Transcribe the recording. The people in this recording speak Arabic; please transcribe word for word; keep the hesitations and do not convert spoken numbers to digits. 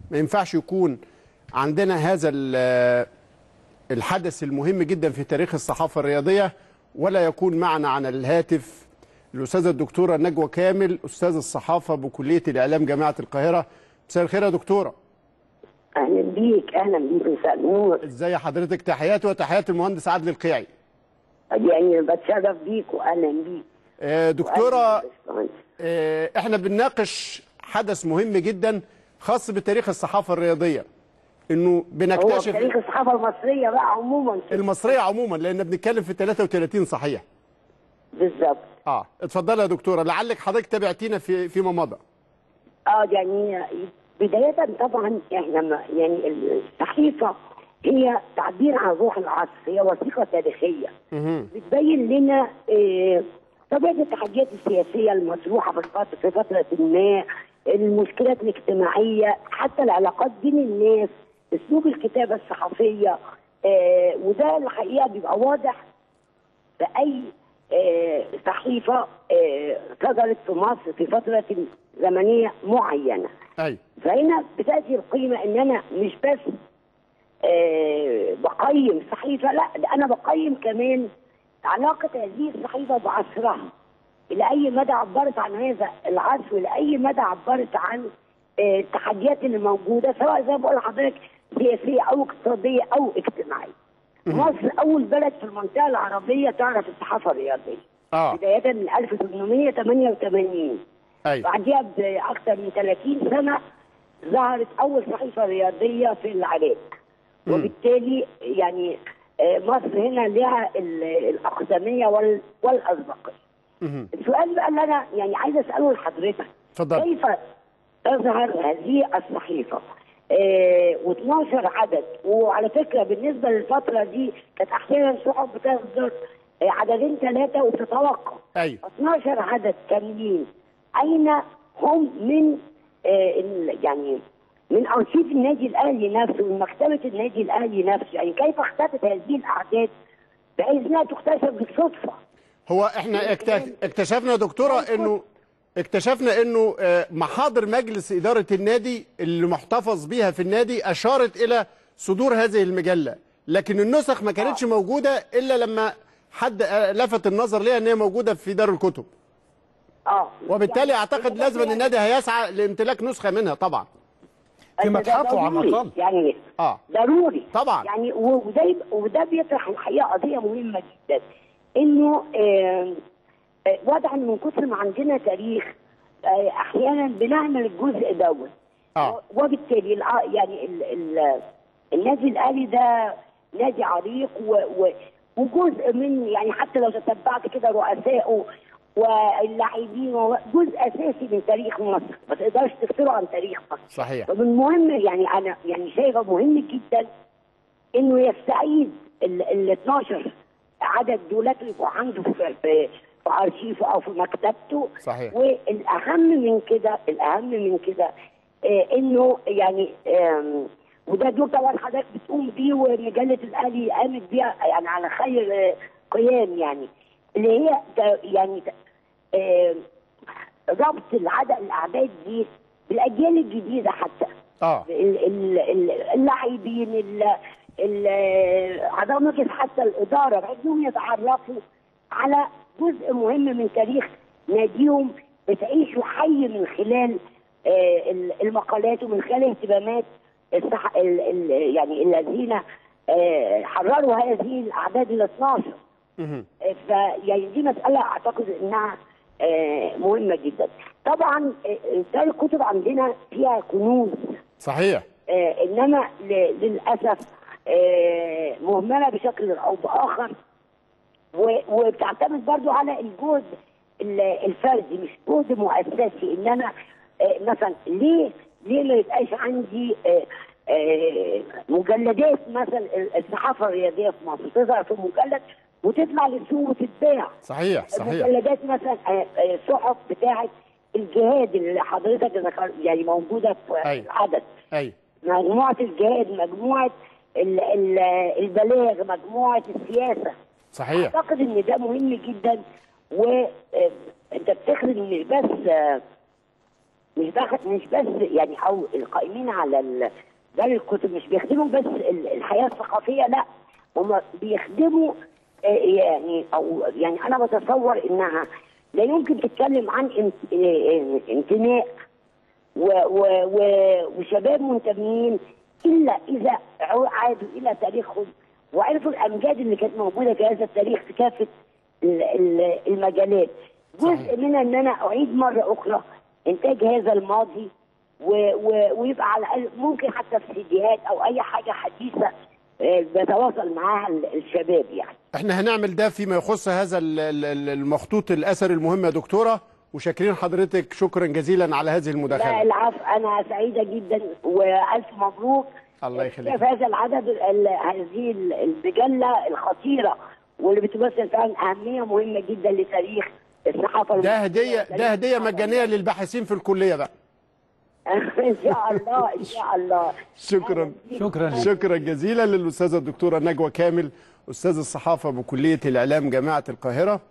ما ينفعش يكون عندنا هذا الحدث المهم جدا في تاريخ الصحافة الرياضية ولا يكون معنا على الهاتف الأستاذة الدكتورة نجوى كامل، أستاذ الصحافة بكلية الإعلام جامعة القاهرة. مساء الخير يا دكتورة. اهلا بيك. اهلا بيك. مساء النور. ازي حضرتك؟ تحياتي وتحيات المهندس عادل القيعي. يعني بتشرف بيك واهلا بيك. آه دكتورة، آه احنا بنناقش حدث مهم جدا خاص بتاريخ الصحافة الرياضية، انه بنكتشف هو تاريخ الصحافة المصرية بقى عموما. المصرية عموما، لان بنتكلم في ثلاثة وثلاثين صحيح. بالظبط. اه اتفضلي يا دكتورة، لعلك حضرتك تابعتينا في فيما مضى. اه يعني بداية طبعا احنا يعني الصحيفة هي تعبير عن روح العصر، هي وثيقة تاريخية بتبين لنا اه طبيعة التحديات السياسية المطروحة في الفترة في فترة ما، المشكلات الاجتماعية، حتى العلاقات بين الناس، اسلوب الكتابة الصحفية. اه وده الحقيقة بيبقى واضح في أي اه صحيفة اه صدرت في مصر في فترة زمنية معينة. أي. فهنا بتأتي القيمة إن أنا مش بس اه بقيم صحيفة، لا ده أنا بقيم كمان علاقة هذه الصحيفة بعصرها، إلى أي مدى عبرت عن هذا العصر، وإلى أي مدى عبرت عن اه التحديات اللي موجودة، سواء زي ما بقول لحضرتك سياسية أو اقتصادية أو اجتماعية. مصر أول بلد في المنطقة العربية تعرف الصحافة الرياضية. آه. بداية من ألف وثمانمائة وثمانية وثمانين. أيوة. بعديها بأكثر من ثلاثين سنة ظهرت أول صحيفة رياضية في العراق. مم. وبالتالي يعني مصر هنا لها الأقدمية والأسبقية. السؤال بقى اللي أنا يعني عايزة أسأله لحضرتك، كيف تظهر هذه الصحيفة اه واثناشر عدد؟ وعلى فكرة بالنسبة للفترة دي كانت أحيانا صحف بتصدر عددين ثلاثة وتتوقف. أيوة. اثناشر عدد كاملين، أين هم من آه يعني من أرشيف النادي الأهلي نفسه، من مكتبة النادي الأهلي نفسه؟ يعني كيف اختفت هذه الأعداد بحيث إنها تكتشف بالصدفة؟ هو احنا اكتشفنا يا دكتورة إنه اكتشفنا إنه محاضر مجلس إدارة النادي اللي محتفظ بيها في النادي أشارت إلى صدور هذه المجلة، لكن النسخ ما كانتش آه. موجودة إلا لما حد لفت النظر ليها ان هي موجوده في دار الكتب. اه وبالتالي يعني اعتقد لازم ان النادي هيسعى لامتلاك نسخه منها طبعا في متحفه على الاقل. يعني اه ضروري طبعا. يعني وده وده بيطرح الحقيقه قضيه مهمه جدا، انه آه آه واضح ان من كثر ما عندنا تاريخ آه احيانا بنعمل الجزء دوت. اه وبالتالي يعني ال ال النادي الاهلي ده نادي عريق و, و وجزء من يعني حتى لو تتبعت كده رؤسائه واللاعبين جزء اساسي من تاريخ مصر، ما تقدرش تفصله عن تاريخ مصر. صحيح. فمن المهم يعني انا يعني شايفه مهم جدا انه يستعيد ال اثناشر عدد دولات اللي يبقوا عنده في في, في ارشيفه او في مكتبته. صحيح. والاهم من كده الاهم من كده آه انه يعني آه وده دور طبعا حضرتك بتقوم بيه ومجله الاهلي قامت بيها يعني على خير قيام، يعني اللي هي يعني آه ربط العدد الاعداد دي بالاجيال الجديده، حتى اه اللاعبين اعضاء مجلس حتى الاداره، بحيث انهم يتعرفوا على جزء مهم من تاريخ ناديهم، بتعيشوا حي من خلال آه المقالات ومن خلال اهتمامات الصح... ال... ال... يعني الذين آه حرروا هذه الاعداد ال اثناشر. اها فيعني دي مساله اعتقد انها آه مهمه جدا. طبعا دار الكتب عندنا فيها كنوز. صحيح. آه انما ل... للاسف آه مهمله بشكل او باخر، و... وبتعتمد برضو على الجهد الفردي مش جهد مؤسسي. ان انا آه مثلا ليه ليه ما يبقاش عندي آه آه مجلدات مثلا الصحافه الرياضيه في مصر تظهر في مجلد وتطلع للسوق وتتباع. صحيح صحيح. مجلدات مثلا آه آه صحف بتاعه الجهاد اللي حضرتك ذكرت يعني موجوده في أيوة. عدد. ايوه. مجموعه الجهاد، مجموعه ال ال البلاغ، مجموعه السياسه. صحيح. اعتقد ان ده مهم جدا، وانت بتخدم مش بس آه مش بخ- مش بس يعني او القائمين على ال- دار الكتب مش بيخدموا بس ال- الحياه الثقافيه، لا هم بيخدموا آه، يعني او يعني انا بتصور انها لا يمكن تتكلم عن انت- آه، آه، انتماء و- و- و- وشباب منتمين الا اذا عو- عادوا الى تاريخهم وعرفوا الامجاد اللي كانت موجوده في هذا التاريخ في كافه ال- ال- المجالات. جزء منها ان انا اعيد مره اخرى انتاج هذا الماضي و- و- ويبقى على الاقل ممكن حتى في سيديهات او اي حاجه حديثه آه، بتواصل معاها ال- الشباب يعني. احنا هنعمل ده فيما يخص هذا ال- ال- المخطوط الاثري المهم يا دكتوره، وشاكرين حضرتك شكرا جزيلا على هذه لا المداخله. العفو، انا سعيده جدا والف مبروك. الله يخليك. في هذا العدد ال- هذه المجله الخطيره واللي بتمثل فعلا اهميه مهمه جدا لتاريخ الصحافه ده المصرية هديه وتاريخ ده هديه الصحافة مجانيه للباحثين في الكليه بقى. ان شاء الله ان شاء الله. شكرا شكرا لك. شكرا جزيلا للاستاذه الدكتوره نجوى كامل، استاذ الصحافه بكليه الاعلام جامعه القاهره.